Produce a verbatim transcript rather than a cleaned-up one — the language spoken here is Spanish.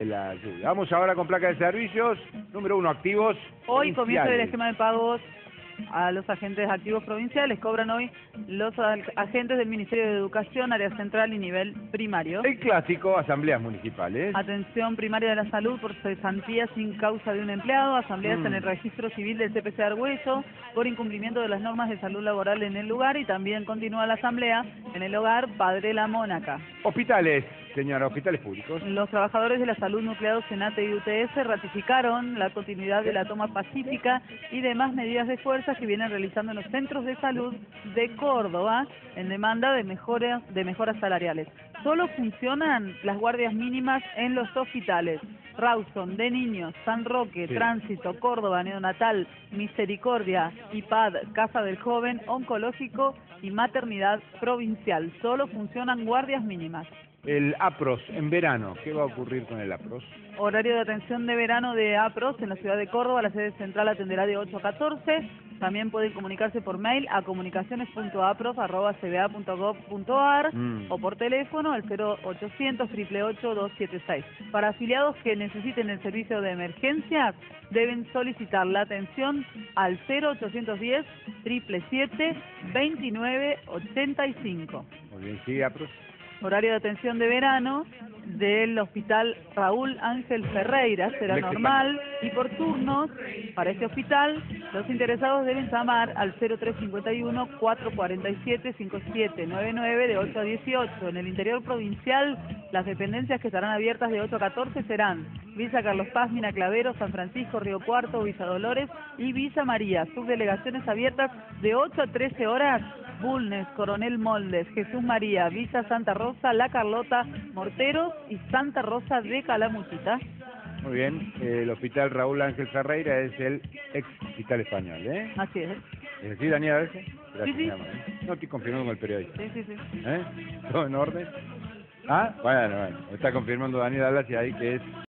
La lluvia. Vamos ahora con placa de servicios. Número uno, activos. Hoy comienza el provinciales. esquema de pagos a los agentes activos provinciales. Cobran hoy los agentes del Ministerio de Educación, área central y nivel primario. El clásico, asambleas municipales. Atención primaria de la salud por cesantía sin causa de un empleado. Asambleas Mm. en el registro civil del C P C Argüello por incumplimiento de las normas de salud laboral en el lugar. Y también continúa la asamblea en el hogar Padre La Mónaca. Hospitales, señora, hospitales públicos. Los trabajadores de la salud nucleados SENATE y U T S ratificaron la continuidad de la toma pacífica y demás medidas de fuerza que vienen realizando en los centros de salud de Córdoba en demanda de mejoras, de mejoras salariales. Solo funcionan las guardias mínimas en los hospitales. Rawson, de Niños, San Roque, Sí. Tránsito, Córdoba, Neonatal, Misericordia, I P A D, Casa del Joven, Oncológico y Maternidad Provincial. Solo funcionan guardias mínimas. El APROS, en verano. ¿Qué va a ocurrir con el APROS? Horario de atención de verano de APROS en la ciudad de Córdoba. La sede central atenderá de ocho a catorce. También pueden comunicarse por mail a comunicaciones punto apros arroba c b a punto gov punto ar Mm. o por teléfono al cero ochocientos, ocho ocho ocho, dos siete seis. Para afiliados que necesiten el servicio de emergencias, deben solicitar la atención al cero ochocientos diez, siete siete siete, veintinueve ochenta y cinco. Muy bien, sí, APROS. Horario de atención de verano del Hospital Raúl Ángel Ferreira será Lex normal y por turnos para este hospital los interesados deben llamar al cero tres cincuenta y uno, cuatro cuarenta y siete, cincuenta y siete noventa y nueve de ocho a dieciocho. En el interior provincial las dependencias que estarán abiertas de ocho a catorce serán Villa Carlos Paz, Mina Clavero, San Francisco, Río Cuarto, Villa Dolores y Villa María. Subdelegaciones abiertas de ocho a trece horas. Bulnes, Coronel Moldes, Jesús María, Villa Santa Rosa, La Carlota, Morteros y Santa Rosa de Calamuchita. Muy bien. El Hospital Raúl Ángel Ferreira es el ex hospital español, ¿eh? Así es. ¿Es así, Daniela? Gracias, Sí, sí. mi amor, ¿eh? No estoy confirmando con el periodista. Sí, sí, sí. ¿Eh? ¿Todo en orden? Ah, bueno, bueno. Está confirmando Daniela Dallas y ahí que es